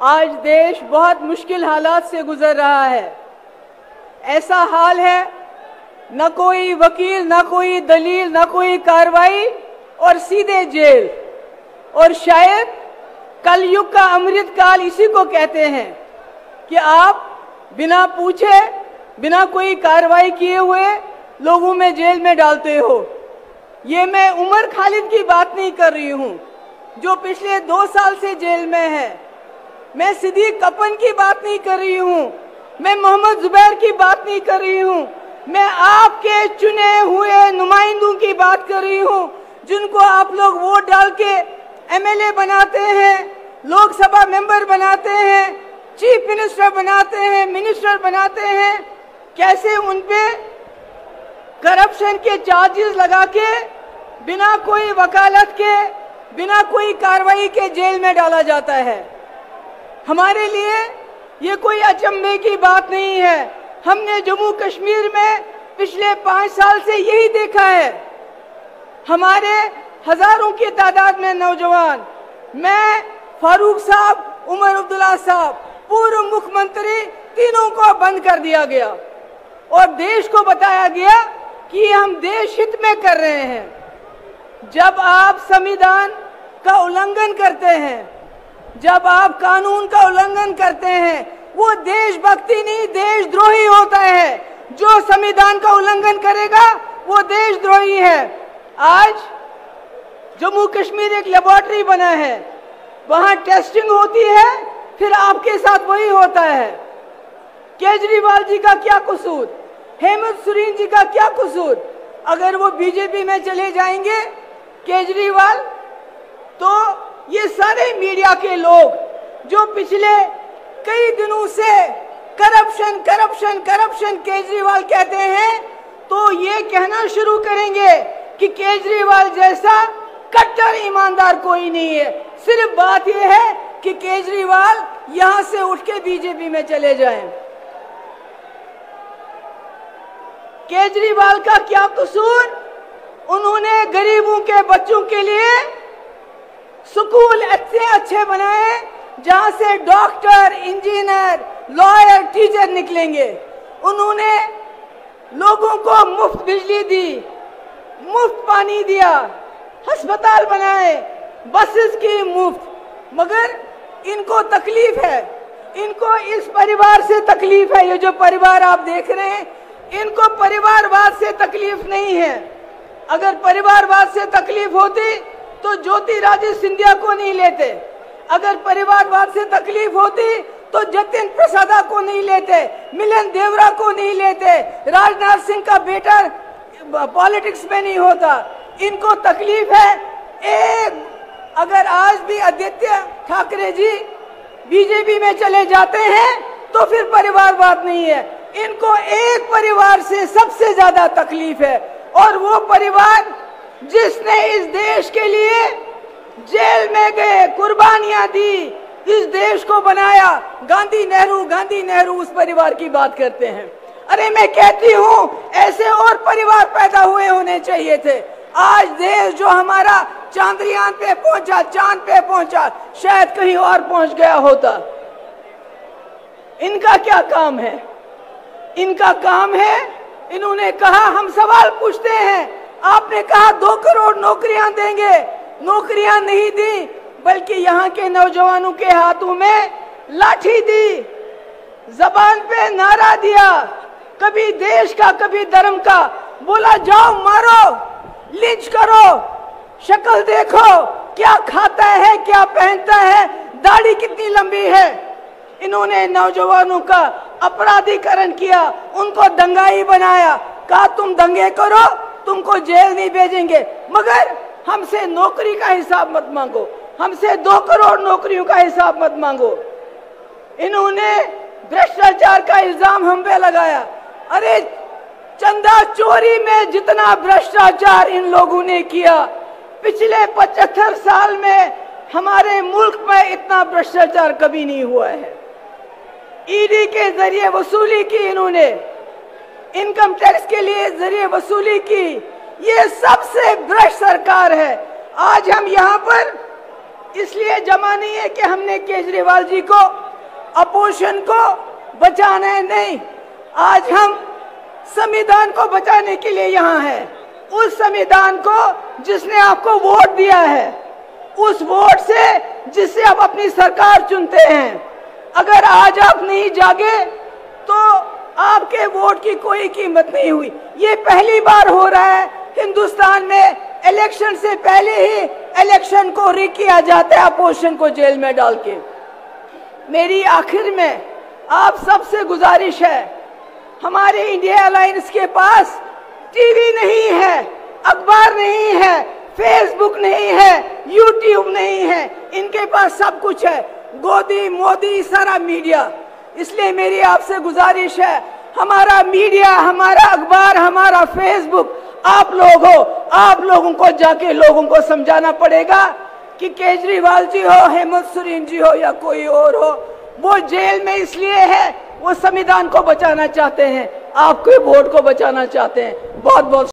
आज देश बहुत मुश्किल हालात से गुजर रहा है। ऐसा हाल है, न कोई वकील, न कोई दलील, न कोई कार्रवाई और सीधे जेल। और शायद कलयुग का अमृत काल इसी को कहते हैं कि आप बिना पूछे, बिना कोई कार्रवाई किए हुए लोगों में जेल में डालते हो। ये मैं उमर खालिद की बात नहीं कर रही हूँ जो पिछले 2 साल से जेल में है। मैं सिद्दीक कपन की बात नहीं कर रही हूँ, मैं मोहम्मद जुबैर की बात नहीं कर रही हूँ, मैं आपके चुने हुए नुमाइंदों की बात कर रही हूँ जिनको आप लोग वोट डाल के एमएलए बनाते हैं, लोकसभा मेंबर बनाते हैं, चीफ मिनिस्टर बनाते हैं, मिनिस्टर बनाते हैं। कैसे उनपे करप्शन के चार्जेस लगा के बिना कोई वकालत के, बिना कोई कार्रवाई के जेल में डाला जाता है। हमारे लिए ये कोई अचंभे की बात नहीं है। हमने जम्मू कश्मीर में पिछले 5 साल से यही देखा है। हमारे हजारों की तादाद में नौजवान, मैं, फारूक साहब, उमर अब्दुल्ला साहब, पूर्व मुख्यमंत्री, तीनों को बंद कर दिया गया और देश को बताया गया कि हम देश हित में कर रहे हैं। जब आप संविधान का उल्लंघन करते हैं, जब आप कानून का उल्लंघन करते हैं, वो देशभक्ति नहीं, देशद्रोही होता है। जो संविधान का उल्लंघन करेगा वो देशद्रोही है। आज जम्मू कश्मीर एक लेबोरेटरी बना है, वहां टेस्टिंग होती है, फिर आपके साथ वही होता है। केजरीवाल जी का क्या कसूर, हेमंत सोरेन जी का क्या कसूर? अगर वो बीजेपी में चले जाएंगे केजरीवाल, तो ये सारे मीडिया के लोग जो पिछले कई दिनों से करप्शन करप्शन करप्शन केजरीवाल कहते हैं, तो ये कहना शुरू करेंगे कि केजरीवाल जैसा कट्टर ईमानदार कोई नहीं है। सिर्फ बात यह है कि केजरीवाल यहां से उठ के बीजेपी में चले जाएं। केजरीवाल का क्या कसूर? उन्होंने गरीबों के बच्चों के लिए स्कूल अच्छे अच्छे बनाए जहां से डॉक्टर, इंजीनियर, लॉयर, टीचर निकलेंगे। उन्होंने लोगों को मुफ्त बिजली दी, मुफ्त पानी दिया, अस्पताल बनाए, बसेस की मुफ्त। मगर इनको तकलीफ है, इनको इस परिवार से तकलीफ है। ये जो परिवार आप देख रहे हैं, इनको परिवारवाद से तकलीफ नहीं है। अगर परिवारवाद से तकलीफ होती तो ज्योतिरादित्य सिंधिया को नहीं लेते। अगर परिवारवाद से तकलीफ होती तो जतिन प्रसादा को नहीं लेते, मिलन देवरा को नहीं लेते, राजनाथ सिंह का बेटा पॉलिटिक्स में नहीं होता। इनको तकलीफ है एक, अगर आज भी आदित्य ठाकरे जी बीजेपी में चले जाते हैं तो फिर परिवारवाद नहीं है। इनको एक परिवार से सबसे ज्यादा तकलीफ है, और वो परिवार जिसने इस देश के लिए जेल में गए, कुर्बानियां दी, इस देश को बनाया। गांधी नेहरू उस परिवार की बात करते हैं। अरे मैं कहती हूँ ऐसे और परिवार पैदा हुए होने चाहिए थे। आज देश जो हमारा चांद्रयान पे पहुंचा, चांद पे पहुंचा, शायद कहीं और पहुंच गया होता। इनका क्या काम है? इनका काम है, इन्होंने कहा, हम सवाल पूछते हैं, आपने कहा 2 करोड़ नौकरियां देंगे, नौकरियां नहीं दी, बल्कि यहाँ के नौजवानों के हाथों में लाठी दी, जबान पे नारा दिया, कभी देश का कभी धर्म का, बोला जाओ मारो, लिंच करो, शक्ल देखो, क्या खाता है, क्या पहनता है, दाढ़ी कितनी लंबी है। इन्होंने नौजवानों का अपराधीकरण किया, उनको दंगाई बनाया, कहा तुम दंगे करो, तुमको जेल नहीं भेजेंगे, मगर हमसे नौकरी का हिसाब मत मांगो, हमसे 2 करोड़ नौकरियों का हिसाब मत मांगो। इन्होंने भ्रष्टाचार का इल्जाम हम पे लगाया। अरे चंदा चोरी में जितना भ्रष्टाचार इन लोगों ने किया, पिछले 75 साल में हमारे मुल्क में इतना भ्रष्टाचार कभी नहीं हुआ है। ईडी के जरिए वसूली की, इन्होंने इनकम टैक्स के लिए जरिए वसूली की। ये सबसे भ्रष्ट सरकार है। आज हम यहाँ पर इसलिए जमा नहीं है कि हमने केजरीवाल जी को, अपोजिशन को बचाना है, नहीं। आज हम संविधान को बचाने के लिए यहाँ हैं। उस संविधान को जिसने आपको वोट दिया है, उस वोट से जिससे आप अपनी सरकार चुनते हैं, अगर आज आप नहीं जागे तो आपके वोट की कोई कीमत नहीं हुई। ये पहली बार हो रहा है हिंदुस्तान में, इलेक्शन से पहले ही इलेक्शन को रिग किया जाता है अपोजिशन को जेल में डाल के। मेरी आखिर में आप सबसे गुजारिश है, हमारे इंडिया अलायंस के पास टीवी नहीं है, अखबार नहीं है, फेसबुक नहीं है, यूट्यूब नहीं है, इनके पास सब कुछ है, गोदी मोदी सारा मीडिया। इसलिए मेरी आपसे गुजारिश है, हमारा मीडिया, हमारा अखबार, हमारा फेसबुक आप लोग हो, आप लोगों को जाके लोगों को समझाना पड़ेगा कि केजरीवाल जी हो, हेमंत सोरेन जी हो या कोई और हो, वो जेल में इसलिए है, वो संविधान को बचाना चाहते हैं, आपके वोट को बचाना चाहते हैं। बहुत बहुत